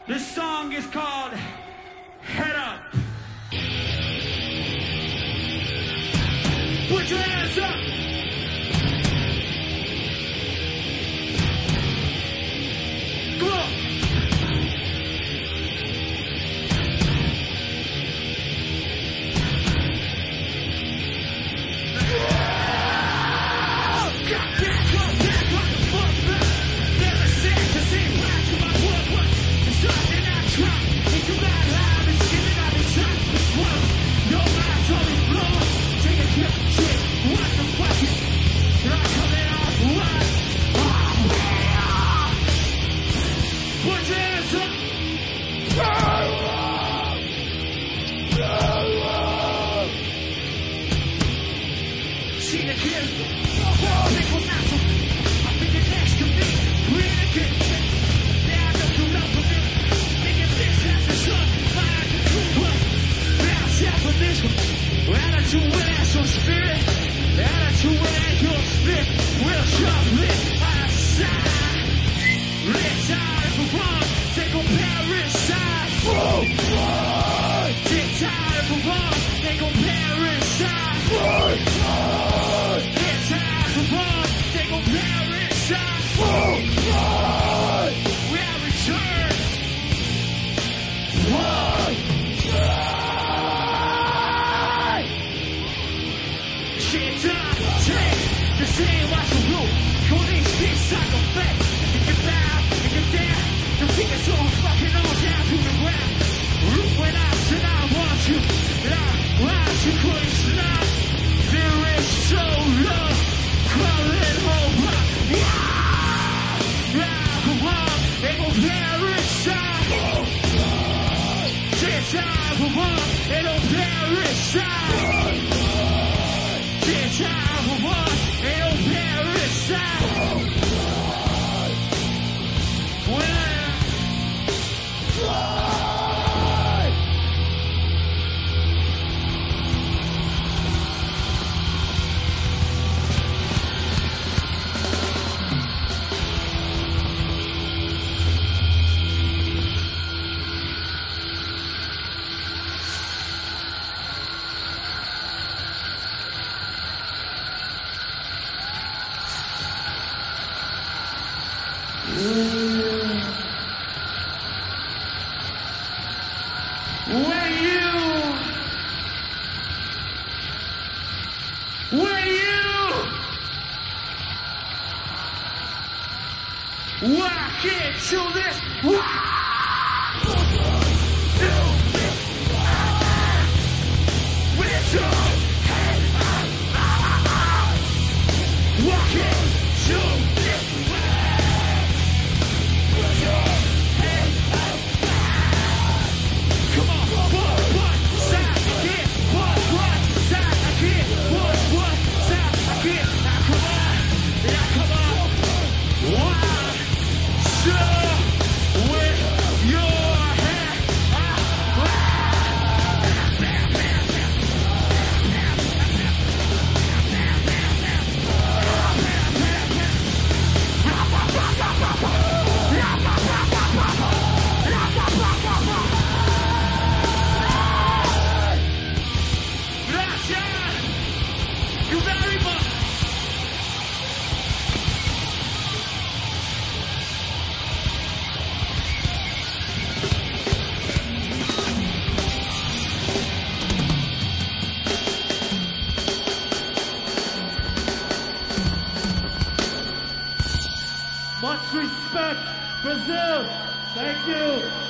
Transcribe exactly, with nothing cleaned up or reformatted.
This song is called Head Up. Put your hands up. Come on. Got back, got back, what the fuck, man? Never said the same line to my blood, what? It's something I try. Think about how I've been skimming out the top. What? Your mind's only blowing. Take a trip, shit. What the fuck? You're not coming off what? Put your hands up. See the kid. Think I'm not so. I think you're next to me. We're the kid. Now I know you love for me. Thinking this has the sun. Fire the true one. Bounce out for this one. Attitude with ass on spirit. Attitude with ass on spirit. Real sharp lit. Outside. Lit side for one. Take on parasite. Take time for one. Take on parasite. Get time for one. Take on parasite. We have returned. One. Shit time. Take the same watch the rule. Go these things cycle back. Think it down. Think it down. The fingers all fucking all down to the ground. Look when I said I want you. And I want you crazy now. There is so love. Call it over. Yeah, come on. They gon' parasite. Shit time for one. They don't parasite. Shit time for one. They don't parasite. Well, when you, when you walk into this, with your head up, walk into this. Come on, push one side again, push one side again, push one side again. Now come on, now come on. One, two, with your head you very much. Much respect, Brazil. Thank you.